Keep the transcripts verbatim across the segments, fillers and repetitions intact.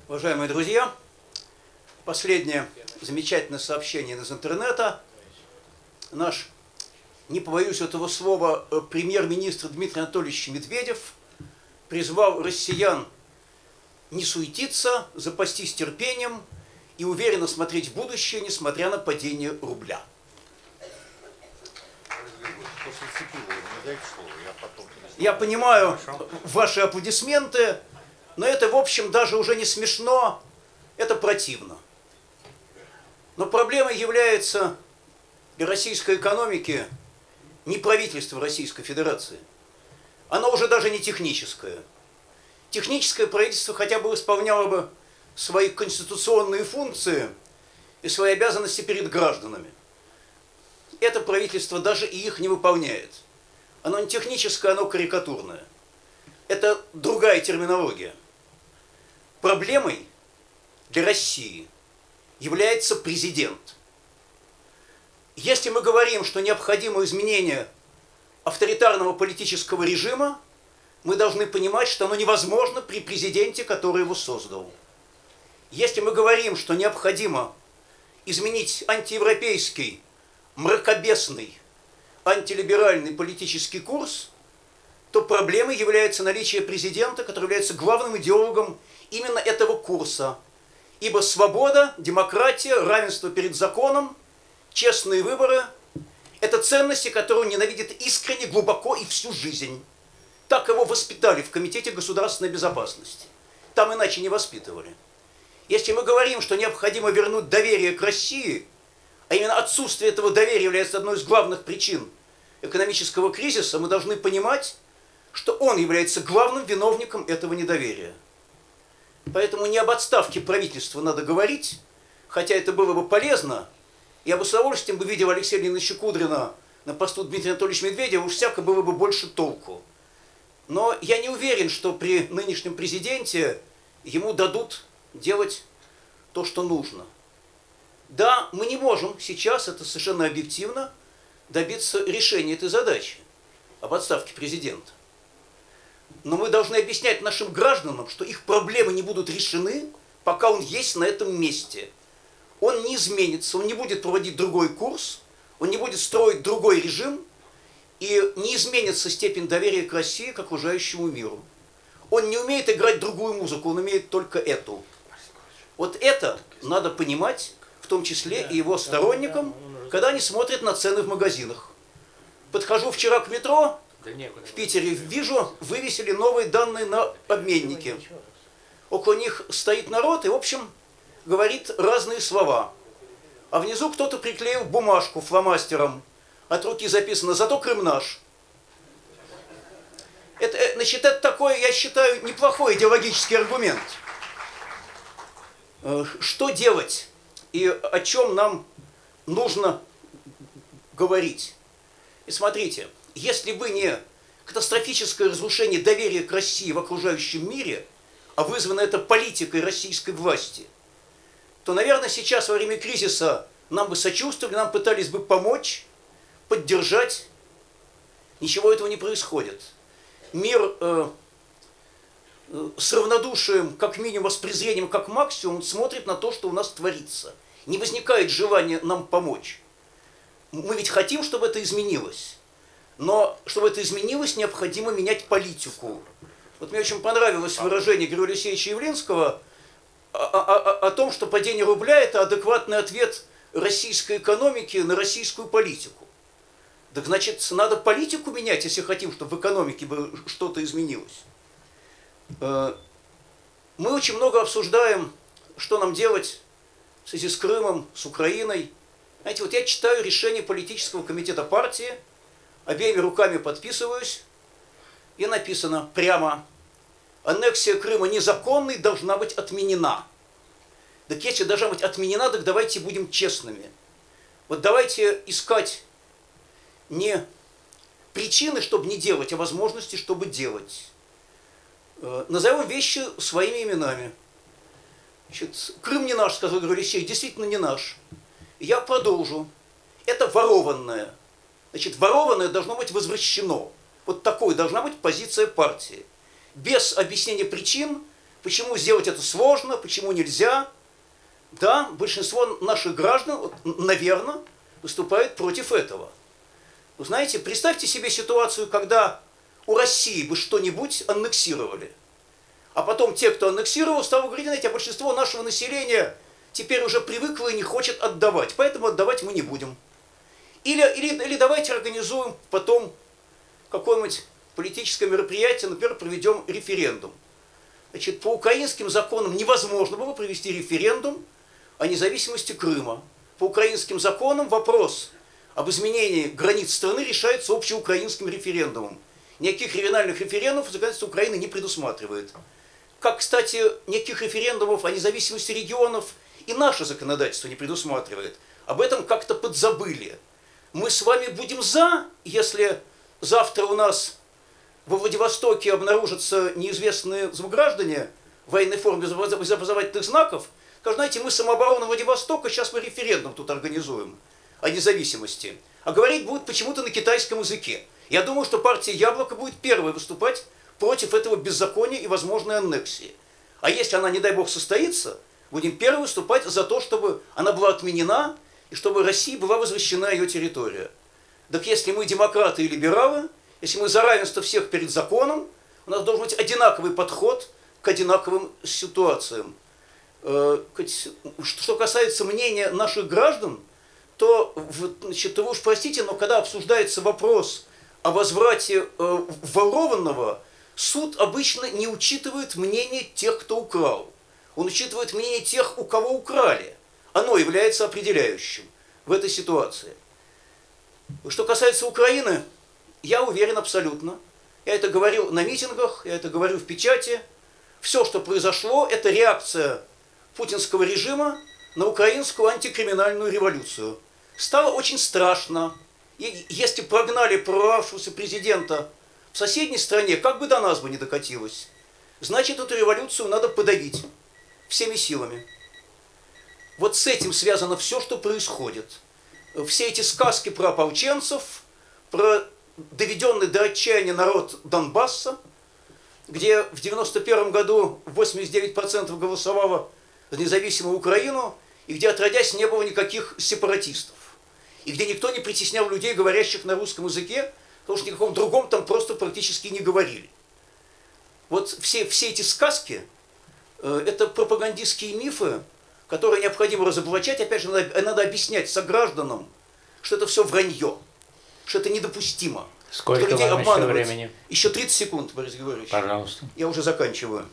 Уважаемые друзья, последнее замечательное сообщение из интернета. Наш, не побоюсь этого слова, премьер-министр Дмитрий Анатольевич Медведев призвал россиян не суетиться, запастись терпением и уверенно смотреть в будущее, несмотря на падение рубля. Я понимаю ваши аплодисменты, но это, в общем, даже уже не смешно, это противно. Но проблемой является для российской экономики не правительство Российской Федерации. Оно уже даже не техническое. Техническое правительство хотя бы исполняло бы свои конституционные функции и свои обязанности перед гражданами. Это правительство даже и их не выполняет. Оно не техническое, оно карикатурное. Это другая терминология. Проблемой для России является президент. Если мы говорим, что необходимо изменение авторитарного политического режима, мы должны понимать, что оно невозможно при президенте, который его создал. Если мы говорим, что необходимо изменить антиевропейский, мракобесный, антилиберальный политический курс, то проблемой является наличие президента, который является главным идеологом именно этого курса. Ибо свобода, демократия, равенство перед законом, честные выборы – это ценности, которые он ненавидит искренне, глубоко и всю жизнь. Так его воспитали в Комитете государственной безопасности. Там иначе не воспитывали. Если мы говорим, что необходимо вернуть доверие к России, а именно отсутствие этого доверия является одной из главных причин экономического кризиса, мы должны понимать, что он является главным виновником этого недоверия. Поэтому не об отставке правительства надо говорить, хотя это было бы полезно. Я бы с удовольствием бы видел Алексея Леонидовича Кудрина на посту Дмитрия Анатольевича Медведева, уж всяко было бы больше толку. Но я не уверен, что при нынешнем президенте ему дадут делать то, что нужно. Да, мы не можем сейчас, это совершенно объективно, добиться решения этой задачи об отставке президента. Но мы должны объяснять нашим гражданам, что их проблемы не будут решены, пока он есть на этом месте. Он не изменится, он не будет проводить другой курс, он не будет строить другой режим, и не изменится степень доверия к России, к окружающему миру. Он не умеет играть другую музыку, он умеет только эту. Вот это надо понимать, в том числе и его сторонникам, когда они смотрят на цены в магазинах. Подхожу вчера к метро, в Питере, вижу, вывесили новые данные на обменнике. Около них стоит народ и, в общем, говорит разные слова. А внизу кто-то приклеил бумажку фломастером. От руки записано «Зато Крым наш». Это, значит, это такой, я считаю, неплохой идеологический аргумент. Что делать и о чем нам нужно говорить? И смотрите, если бы не катастрофическое разрушение доверия к России в окружающем мире, а вызвано это политикой российской власти, то, наверное, сейчас во время кризиса нам бы сочувствовали, нам пытались бы помочь, поддержать. Ничего этого не происходит. Мир э, э, с равнодушием, как минимум, с презрением, как максимум, смотрит на то, что у нас творится. Не возникает желания нам помочь. Мы ведь хотим, чтобы это изменилось. Но чтобы это изменилось, необходимо менять политику. Вот мне очень понравилось выражение Григория Алексеевича Явлинского о, о, о том, что падение рубля – это адекватный ответ российской экономики на российскую политику. Так значит, надо политику менять, если хотим, чтобы в экономике бы что-то изменилось. Мы очень много обсуждаем, что нам делать в связи с Крымом, с Украиной. Знаете, вот я читаю решение политического комитета партии, обеими руками подписываюсь, и написано прямо: аннексия Крыма незаконной, должна быть отменена. Так если должна быть отменена, так давайте будем честными. Вот давайте искать не причины, чтобы не делать, а возможности, чтобы делать. Назовем вещи своими именами. Значит, Крым не наш, сказал Григорий Алексеевич, действительно не наш. Я продолжу. Это ворованное. Значит, ворованное должно быть возвращено. Вот такой должна быть позиция партии. Без объяснения причин Почему сделать это сложно, почему нельзя? Да, большинство наших граждан, наверное, выступает против этого. Вы знаете, представьте себе ситуацию, когда у России бы что-нибудь аннексировали. А потом те, кто аннексировал, стали говорить, знаете, а большинство нашего населения теперь уже привыкло и не хочет отдавать, поэтому отдавать мы не будем. Или, или, или давайте организуем потом какое-нибудь политическое мероприятие, например, проведем референдум. Значит, по украинским законам невозможно было провести референдум о независимости Крыма. По украинским законам вопрос об изменении границ страны решается общеукраинским референдумом. Никаких региональных референдумов законодательство Украины не предусматривает. Как, кстати, никаких референдумов о независимости регионов и наше законодательство не предусматривает. Об этом как-то подзабыли. Мы с вами будем за, если завтра у нас во Владивостоке обнаружатся неизвестные граждане в военной форме без опознавательных знаков. Скажут, знаете, мы самооборона Владивостока, сейчас мы референдум тут организуем о независимости. А говорить будут почему-то на китайском языке. Я думаю, что партия «Яблоко» будет первой выступать против этого беззакония и возможной аннексии. А если она, не дай бог, состоится, будем первой выступать за то, чтобы она была отменена и чтобы России была возвращена ее территория. Так если мы демократы и либералы, если мы за равенство всех перед законом, у нас должен быть одинаковый подход к одинаковым ситуациям. Что касается мнения наших граждан, то, значит, вы уж простите, но когда обсуждается вопрос о возврате ворованного, суд обычно не учитывает мнение тех, кто украл. Он учитывает мнение тех, у кого украли. Оно является определяющим в этой ситуации. Что касается Украины, я уверен абсолютно. Я это говорил на митингах, я это говорю в печати. Все, что произошло, это реакция путинского режима на украинскую антикриминальную революцию. Стало очень страшно. И если прогнали прорвавшегося президента в соседней стране, как бы до нас бы не докатилось, значит, эту революцию надо подавить всеми силами. Вот с этим связано все, что происходит. Все эти сказки про ополченцев, про доведенный до отчаяния народ Донбасса, где в девяносто первом году восемьдесят девять процентов голосовало за независимую Украину, и где, отродясь, не было никаких сепаратистов. И где никто не притеснял людей, говорящих на русском языке, потому что никаком другом там просто практически не говорили. Вот все, все эти сказки, э, это пропагандистские мифы, которые необходимо разоблачать. Опять же, надо, надо объяснять согражданам, что это все вранье, что это недопустимо. Сколько вам еще времени? Еще тридцать секунд, Борис Григорьевич. Пожалуйста. Я уже заканчиваю.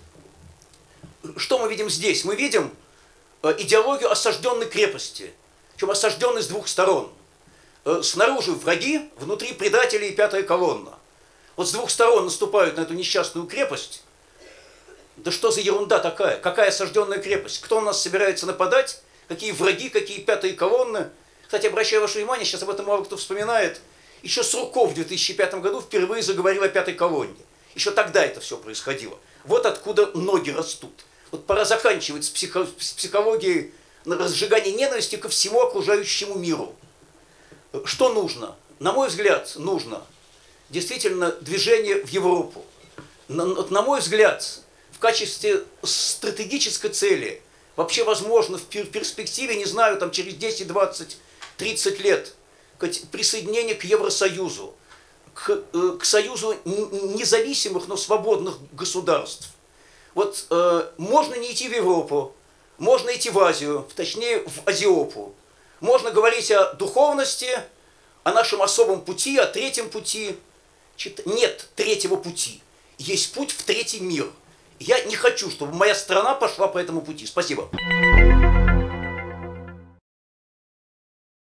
Что мы видим здесь? Мы видим э, идеологию осажденной крепости, причем осажденной с двух сторон. Э, снаружи враги, внутри предатели и пятая колонна. Вот с двух сторон наступают на эту несчастную крепость. Да что за ерунда такая? Какая осажденная крепость? Кто на нас собирается нападать? Какие враги, какие пятые колонны? Кстати, обращаю ваше внимание, сейчас об этом мало кто вспоминает. Еще Сурков в две тысячи пятом году впервые заговорил о пятой колонне. Еще тогда это все происходило. Вот откуда ноги растут. Вот пора заканчивать с, психо с психологией на разжигание ненависти ко всему окружающему миру. Что нужно? На мой взгляд, нужно действительно движение в Европу. На, на мой взгляд, в качестве стратегической цели, вообще возможно в перспективе, не знаю, там через десять, двадцать, тридцать лет, присоединение к Евросоюзу, к, к союзу независимых, но свободных государств. Вот э, можно не идти в Европу, можно идти в Азию, точнее в Азиопу. Можно говорить о духовности, о нашем особом пути, о третьем пути. Нет третьего пути. Есть путь в третий мир. Я не хочу, чтобы моя страна пошла по этому пути. Спасибо.